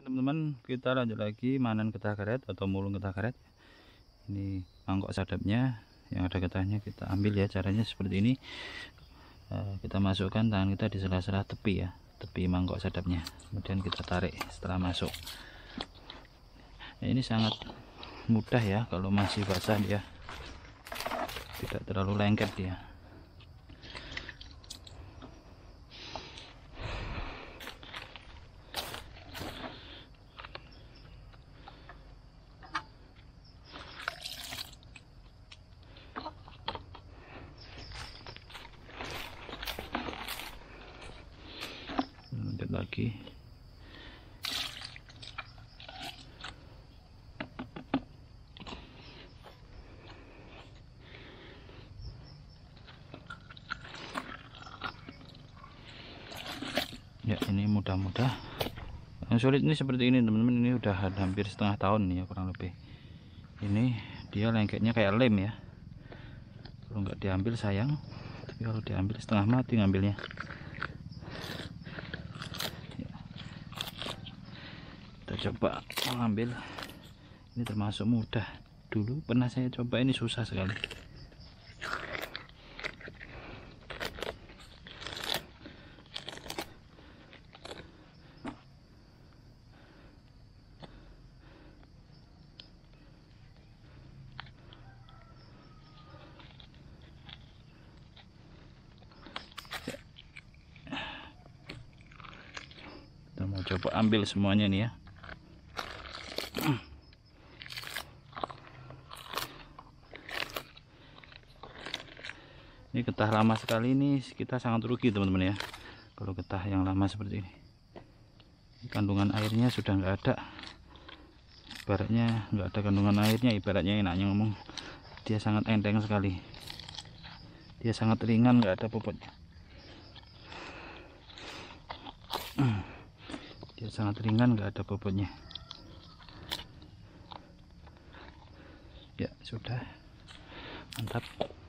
teman-teman, kita lanjut lagi manen getah karet atau mulung getah karet. Ini mangkok sadapnya yang ada getahnya, kita ambil ya. Caranya seperti ini. Kita masukkan tangan kita di sela-sela tepi ya, tepi mangkok sadapnya, kemudian kita tarik setelah masuk. Nah, ini sangat mudah ya, kalau masih basah dia tidak terlalu lengket dia. Lanjut lagi. Ya, ini mudah-mudah. Yang sulit ini seperti ini teman-teman, ini udah hampir setengah tahun nih ya, kurang lebih. Ini dia lengketnya kayak lem ya, kalau nggak diambil sayang, tapi kalau diambil setengah mati ngambilnya ya. Kita coba mengambil, ini termasuk mudah. Dulu pernah saya coba, ini susah sekali. Kita mau coba ambil semuanya nih ya. Ini getah lama sekali, ini kita sangat rugi teman-teman ya, kalau getah yang lama seperti ini. Kandungan airnya sudah nggak ada, ibaratnya nggak ada kandungan airnya, ibaratnya enaknya ngomong, dia sangat enteng sekali, dia sangat ringan, nggak ada bobotnya. Dia sangat ringan, nggak ada bobotnya. Ya sudah, mantap.